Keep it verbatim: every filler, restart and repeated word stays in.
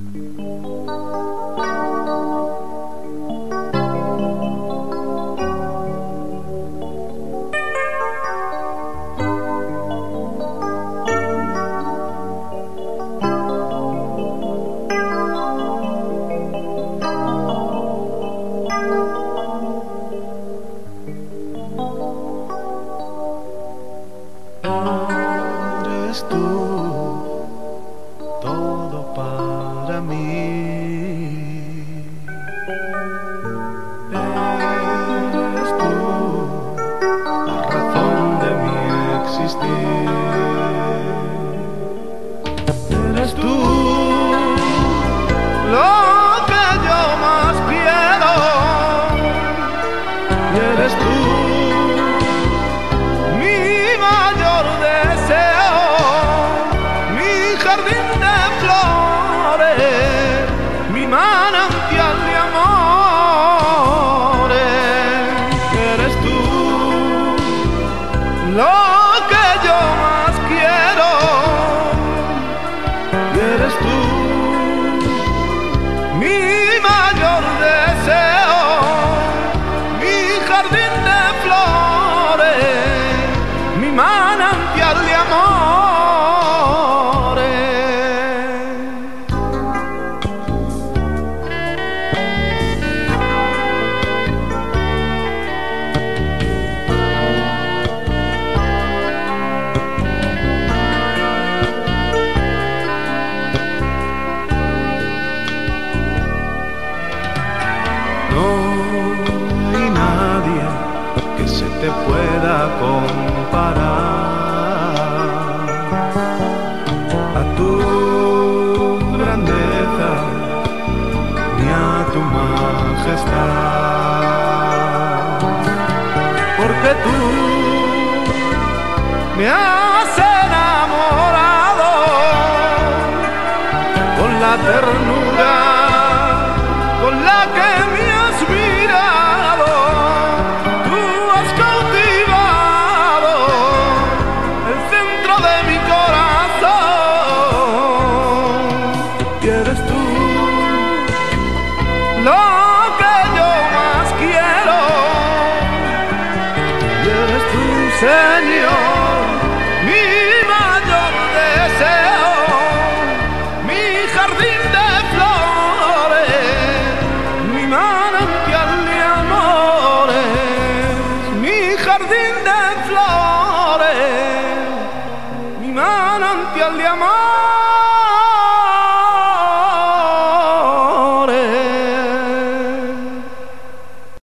Eres tú todo para mí. Eres tú la razón de mi existir. Eres tú lo que yo más quiero. Y eres tú mi manantial de amores. Eres tú lo que yo más quiero. Y eres tú mi mayor deseo, mi jardín de flores, mi manantial de amores. Te pueda comparar a tu grandeza ni a tu majestad, porque tú me has enamorado con la ternura con la que me has mirado. Lo que yo más quiero. Y eres tú, Señor, mi mayor deseo, mi jardín de flores, mi manantial de amores, mi jardín de flores, mi manantial de amores.